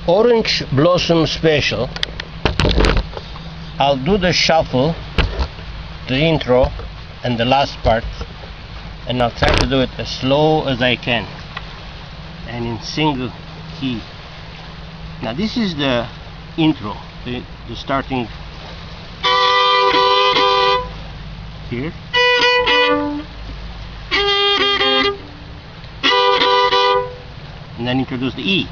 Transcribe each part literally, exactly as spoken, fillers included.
Orange Blossom Special. I'll do the shuffle, the intro, and the last part, and I'll try to do it as slow as I can and in single key. Now this is the intro, the, the starting here, and then introduce the E.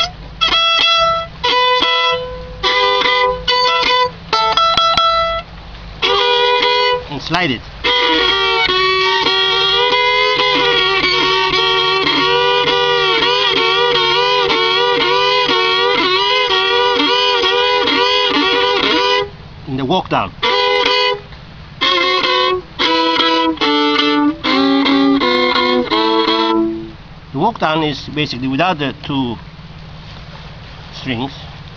And slide it. In the walk down. The walk down is basically without the two strings.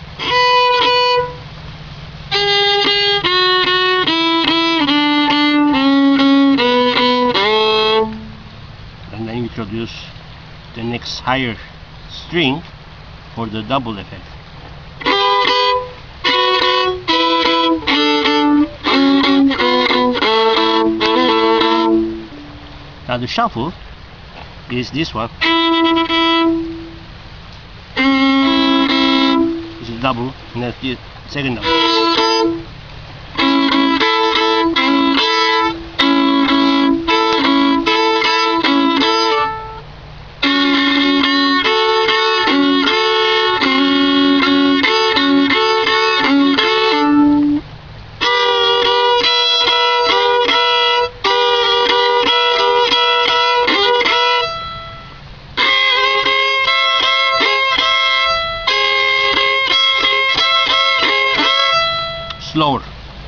And then you introduce the next higher string for the double effect. Now the shuffle is this one. This is double, and that's the second double. Slower.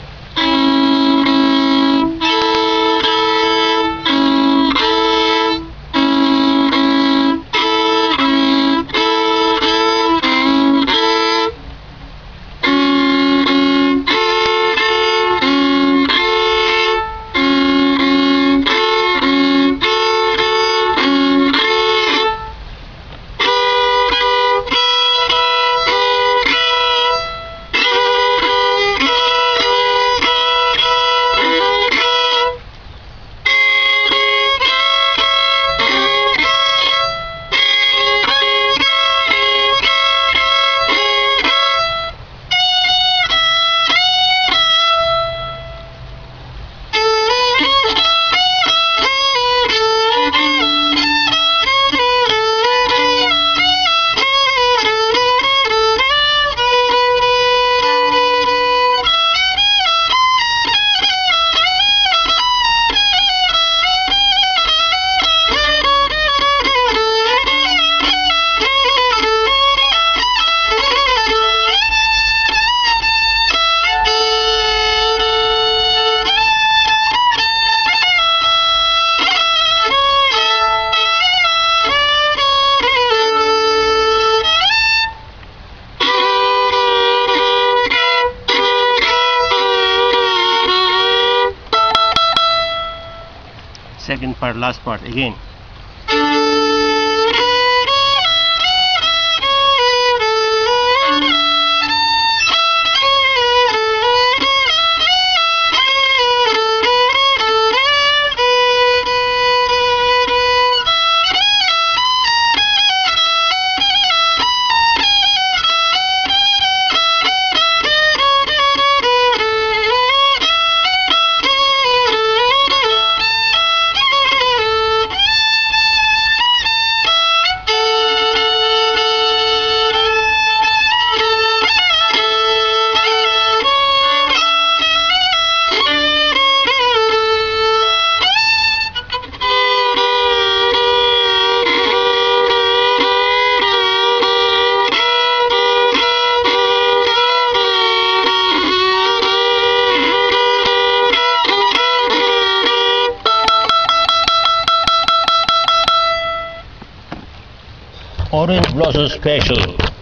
Second part, last part again. Orange Blossom Special.